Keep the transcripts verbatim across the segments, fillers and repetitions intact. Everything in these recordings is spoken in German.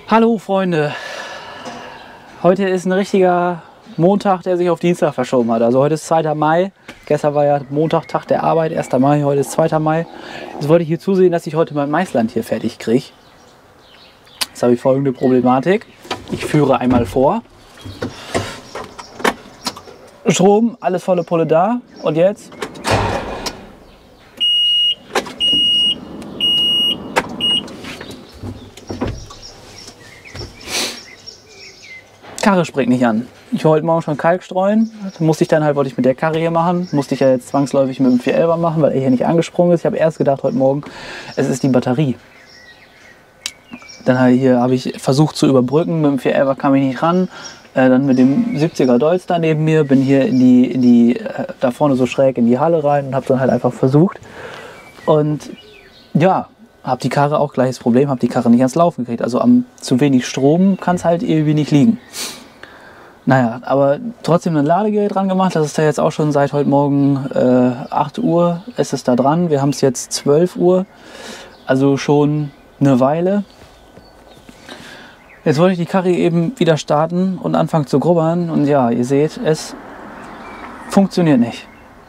Hallo Freunde, heute ist ein richtiger Montag, der sich auf Dienstag verschoben hat. Also heute ist zweiter Mai, gestern war ja Montag, Tag der Arbeit, erster Mai, heute ist zweiter Mai. Jetzt wollte ich hier zusehen, dass ich heute mein Maisland hier fertig kriege. Jetzt habe ich folgende Problematik. Ich führe einmal vor. Strom, alles volle Pulle da. Und jetzt? Karre springt nicht an. Ich wollte heute Morgen schon Kalk streuen. Das musste ich dann halt, wollte ich mit der Karre hier machen. Musste ich ja jetzt zwangsläufig mit dem vier elfer machen, weil er hier nicht angesprungen ist. Ich habe erst gedacht heute Morgen, es ist die Batterie. Dann habe ich, hier habe ich versucht zu überbrücken. Mit dem vier elfer kam ich nicht ran. Äh, dann mit dem siebziger Dolz da neben mir. Bin hier in die, in die, äh, da vorne so schräg in die Halle rein und habe dann halt einfach versucht. Und ja, habe die Karre auch gleich das Problem, habe die Karre nicht ans Laufen gekriegt. Also am zu wenig Strom kann es halt irgendwie nicht liegen. Naja, aber trotzdem ein Ladegerät dran gemacht. Das ist da jetzt auch schon seit heute Morgen äh, acht Uhr ist es da dran. Wir haben es jetzt zwölf Uhr, also schon eine Weile. Jetzt wollte ich die Karre eben wieder starten und anfangen zu grubbern. Und ja, ihr seht, es funktioniert nicht.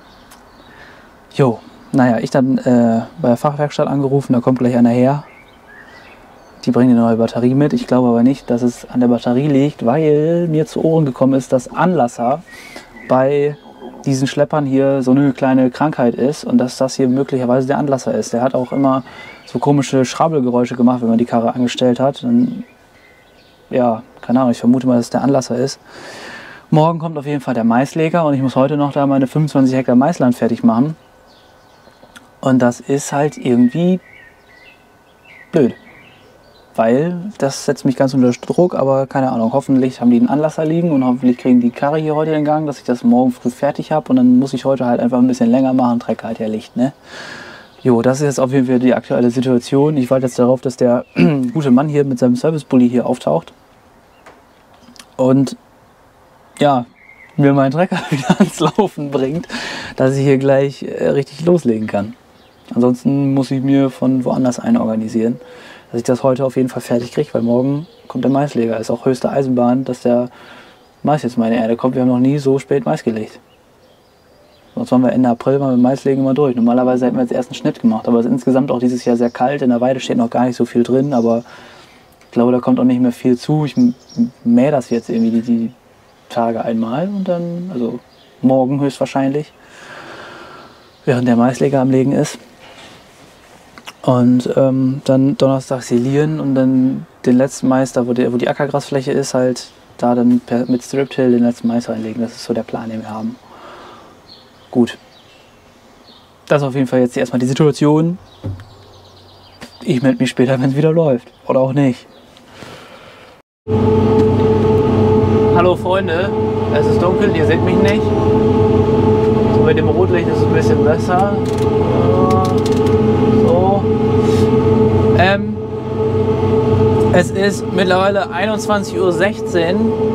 Jo. Naja, ich dann äh, bei der Fachwerkstatt angerufen, da kommt gleich einer her. Die bringen eine neue Batterie mit. Ich glaube aber nicht, dass es an der Batterie liegt, weil mir zu Ohren gekommen ist, dass Anlasser bei diesen Schleppern hier so eine kleine Krankheit ist und dass das hier möglicherweise der Anlasser ist. Der hat auch immer so komische Schrabbelgeräusche gemacht, wenn man die Karre angestellt hat. Und, ja, keine Ahnung, ich vermute mal, dass es der Anlasser ist. Morgen kommt auf jeden Fall der Maisleger und ich muss heute noch da meine fünfundzwanzig Hektar Maisland fertig machen. Und das ist halt irgendwie blöd, weil das setzt mich ganz unter Druck, aber keine Ahnung, hoffentlich haben die einen Anlasser liegen und hoffentlich kriegen die Karre hier heute in Gang, dass ich das morgen früh fertig habe und dann muss ich heute halt einfach ein bisschen länger machen, Trecker halt ja Licht, ne? Jo, das ist jetzt auf jeden Fall die aktuelle Situation. Ich warte jetzt darauf, dass der gute Mann hier mit seinem Service-Bulli hier auftaucht und ja, mir meinen Trecker wieder ans Laufen bringt, dass ich hier gleich äh, richtig loslegen kann. Ansonsten muss ich mir von woanders einen organisieren, dass ich das heute auf jeden Fall fertig kriege, weil morgen kommt der Maisleger. Ist auch höchste Eisenbahn, dass der Mais jetzt meine Erde kommt. Wir haben noch nie so spät Mais gelegt. Sonst waren wir Ende April mal mit Maislegen mal durch. Normalerweise hätten wir jetzt erst einen Schnitt gemacht, aber es ist insgesamt auch dieses Jahr sehr kalt. In der Weide steht noch gar nicht so viel drin, aber ich glaube, da kommt auch nicht mehr viel zu. Ich mähe das jetzt irgendwie die, die Tage einmal und dann, also morgen höchstwahrscheinlich, während der Maisleger am Legen ist. Und ähm, dann Donnerstag silieren und dann den letzten Mais, da wo die, wo die Ackergrasfläche ist, halt da dann per, mit Strip-Till den letzten Mais reinlegen. Das ist so der Plan, den wir haben. Gut. Das ist auf jeden Fall jetzt erstmal die Situation. Ich melde mich später, wenn es wieder läuft. Oder auch nicht. Hallo Freunde, es ist dunkel, ihr seht mich nicht. So mit dem Rotlicht ist es ein bisschen besser. So. Ähm, es ist mittlerweile einundzwanzig Uhr sechzehn.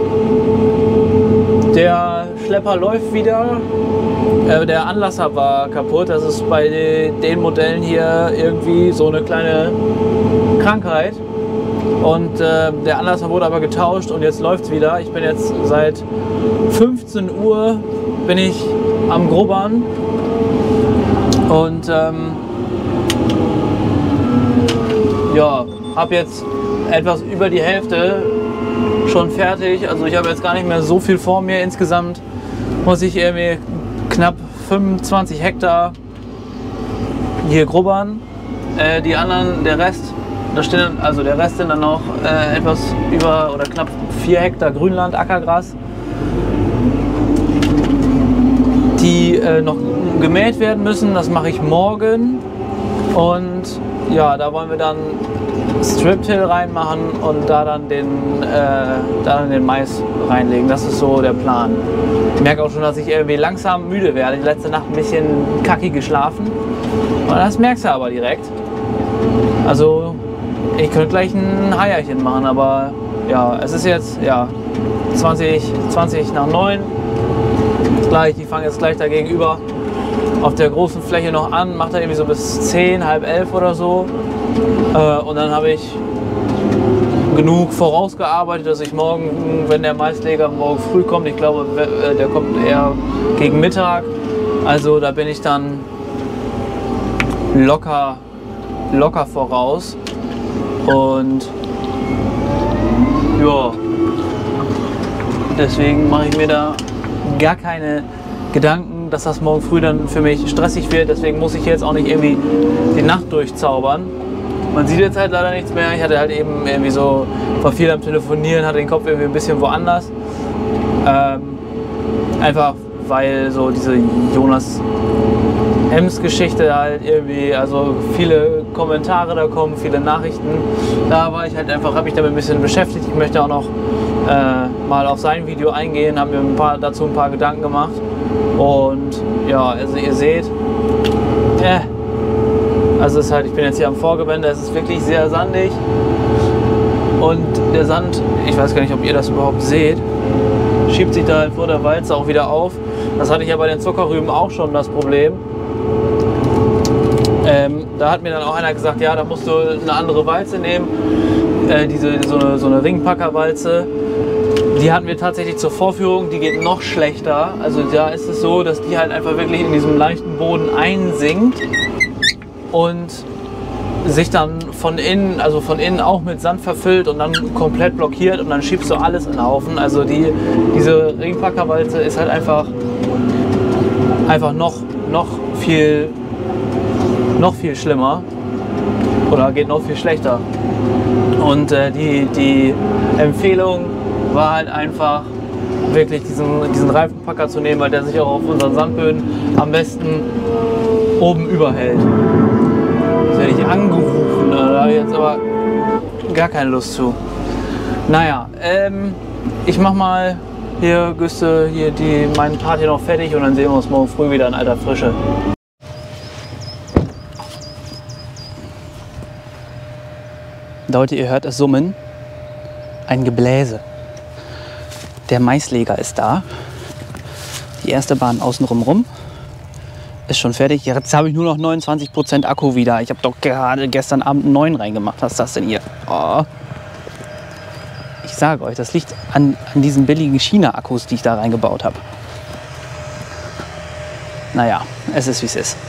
Der Schlepper läuft wieder. Äh, der Anlasser war kaputt. Das ist bei den Modellen hier irgendwie so eine kleine Krankheit. Und äh, der Anlasser wurde aber getauscht und jetzt läuft es wieder. Ich bin jetzt seit fünfzehn Uhr bin ich am Grubbern und ähm, ja, habe jetzt etwas über die Hälfte schon fertig. Also ich habe jetzt gar nicht mehr so viel vor mir. Insgesamt muss ich irgendwie knapp fünfundzwanzig Hektar hier grubbern. Äh, die anderen, der Rest, da stehen, also der Rest sind dann noch äh, etwas über oder knapp vier Hektar Grünland, Ackergras, die äh, noch gemäht werden müssen. Das mache ich morgen und ja, da wollen wir dann Strip-Till reinmachen und da dann, den, äh, da dann den Mais reinlegen. Das ist so der Plan. Ich merke auch schon, dass ich irgendwie langsam müde werde. Ich habe letzte Nacht ein bisschen kacki geschlafen und das merkst du aber direkt. Also ich könnte gleich ein Haierchen machen, aber ja, es ist jetzt ja, zwanzig, zwanzig nach neun. Gleich, die fangen jetzt gleich da gegenüber auf der großen Fläche noch an, macht er irgendwie so bis zehn, halb elf oder so. Äh, und dann habe ich genug vorausgearbeitet, dass ich morgen, wenn der Maisleger morgen früh kommt, ich glaube, der kommt eher gegen Mittag, also da bin ich dann locker, locker voraus und ja, deswegen mache ich mir da gar keine Gedanken, dass das morgen früh dann für mich stressig wird, deswegen muss ich jetzt auch nicht irgendwie die Nacht durchzaubern. Man sieht jetzt halt leider nichts mehr. Ich hatte halt eben irgendwie so, war viel am Telefonieren, hatte den Kopf irgendwie ein bisschen woanders. Ähm, einfach weil so diese Jonas Ems Geschichte halt irgendwie, also viele Kommentare da kommen, viele Nachrichten. Da war ich halt einfach, habe mich damit ein bisschen beschäftigt. Ich möchte auch noch äh, mal auf sein Video eingehen, habe mir ein paar, dazu ein paar Gedanken gemacht. Und ja, also ihr seht, äh, also es ist halt, ich bin jetzt hier am Vorgewende, es ist wirklich sehr sandig und der Sand, ich weiß gar nicht, ob ihr das überhaupt seht, schiebt sich da vor der Walze auch wieder auf. Das hatte ich ja bei den Zuckerrüben auch schon das Problem. Ähm, da hat mir dann auch einer gesagt, ja, da musst du eine andere Walze nehmen, äh, diese, so eine, so eine Ringpackerwalze. Die hatten wir tatsächlich zur Vorführung, die geht noch schlechter. Also da ist es so, dass die halt einfach wirklich in diesem leichten Boden einsinkt und sich dann von innen, also von innen auch mit Sand verfüllt und dann komplett blockiert und dann schiebst du alles in den Haufen. Also die, diese Ringpackerwalze ist halt einfach, einfach noch, noch viel, noch viel schlimmer oder geht noch viel schlechter. Und äh, die, die Empfehlung war halt einfach wirklich diesen, diesen Reifenpacker zu nehmen, weil der sich auch auf unseren Sandböden am besten oben überhält. Jetzt werde ich angerufen, da habe ich jetzt aber gar keine Lust zu. Naja, ähm, ich mach mal hier, Güste, hier die, meinen Part hier noch fertig und dann sehen wir uns morgen früh wieder in alter Frische. Leute, ihr hört es summen. Ein Gebläse. Der Maisleger ist da. Die erste Bahn außenrum rum. Ist schon fertig. Jetzt habe ich nur noch neunundzwanzig Prozent Akku wieder. Ich habe doch gerade gestern Abend einen neuen reingemacht. Was ist das denn hier? Oh. Ich sage euch, das liegt an, an diesen billigen China-Akkus, die ich da reingebaut habe. Naja, es ist wie es ist.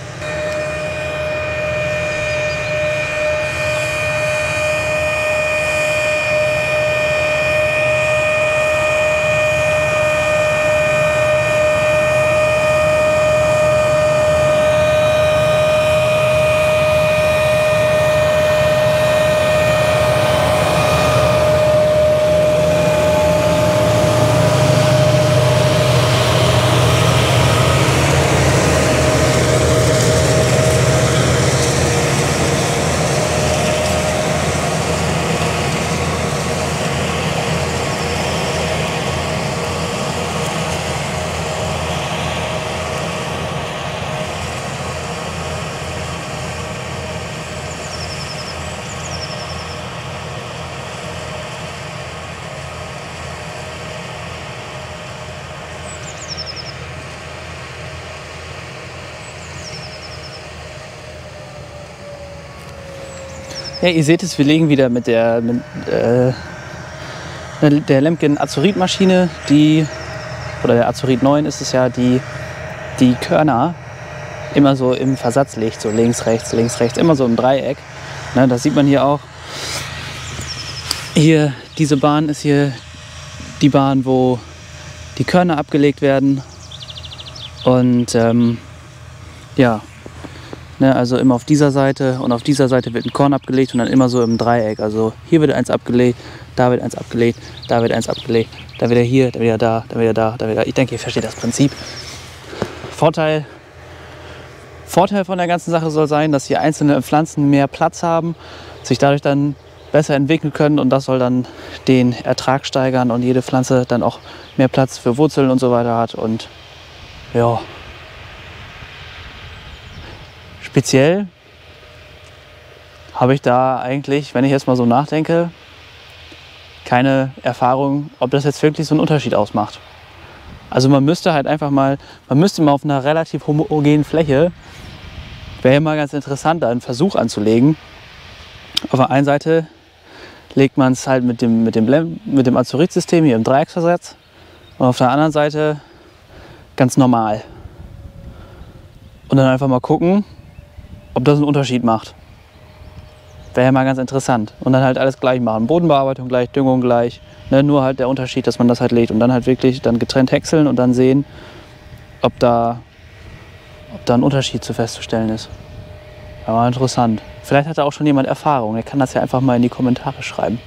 Ja, ihr seht es, wir legen wieder mit der, mit, äh, der Lemken Azuritmaschine, die, oder der Azurit neun ist es ja, die die Körner immer so im Versatz legt, so links, rechts, links, rechts, immer so im Dreieck. Ne, das sieht man hier auch. Hier, diese Bahn ist hier die Bahn, wo die Körner abgelegt werden. Und ähm, ja, ne, also immer auf dieser Seite und auf dieser Seite wird ein Korn abgelegt und dann immer so im Dreieck. Also hier wird eins abgelegt, da wird eins abgelegt, da wird eins abgelegt, da wieder hier, da wieder da, da wieder da, da wieder da. Ich denke, ihr versteht das Prinzip. Vorteil, Vorteil von der ganzen Sache soll sein, dass hier einzelne Pflanzen mehr Platz haben, sich dadurch dann besser entwickeln können und das soll dann den Ertrag steigern und jede Pflanze dann auch mehr Platz für Wurzeln und so weiter hat. Und ja, speziell habe ich da eigentlich, wenn ich jetzt mal so nachdenke, keine Erfahrung, ob das jetzt wirklich so einen Unterschied ausmacht. Also man müsste halt einfach mal, man müsste mal auf einer relativ homogenen Fläche, wäre ja mal ganz interessant, da einen Versuch anzulegen. Auf der einen Seite legt man es halt mit dem, mit dem, Blem mit dem Azurit-System hier im Dreiecksversatz und auf der anderen Seite ganz normal. Und dann einfach mal gucken, ob das einen Unterschied macht. Wäre ja mal ganz interessant. Und dann halt alles gleich machen. Bodenbearbeitung gleich, Düngung gleich. Ne, nur halt der Unterschied, dass man das halt legt. Und dann halt wirklich dann getrennt häckseln und dann sehen, ob da, ob da ein Unterschied zu festzustellen ist. Ja, mal interessant. Vielleicht hat da auch schon jemand Erfahrung. Der kann das ja einfach mal in die Kommentare schreiben.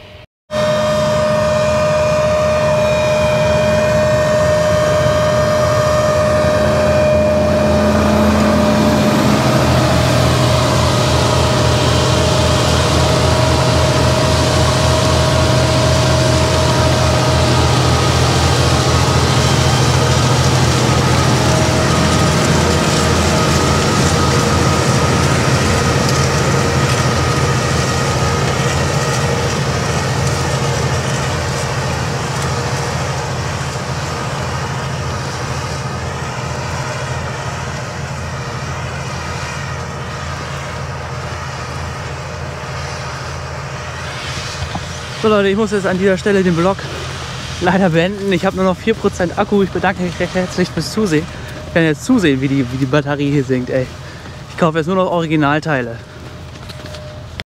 So Leute, ich muss jetzt an dieser Stelle den Vlog leider beenden. Ich habe nur noch vier Prozent Akku. Ich bedanke mich recht herzlich fürs Zusehen. Ich kann jetzt zusehen, wie die, wie die Batterie hier sinkt. Ey. Ich kaufe jetzt nur noch Originalteile.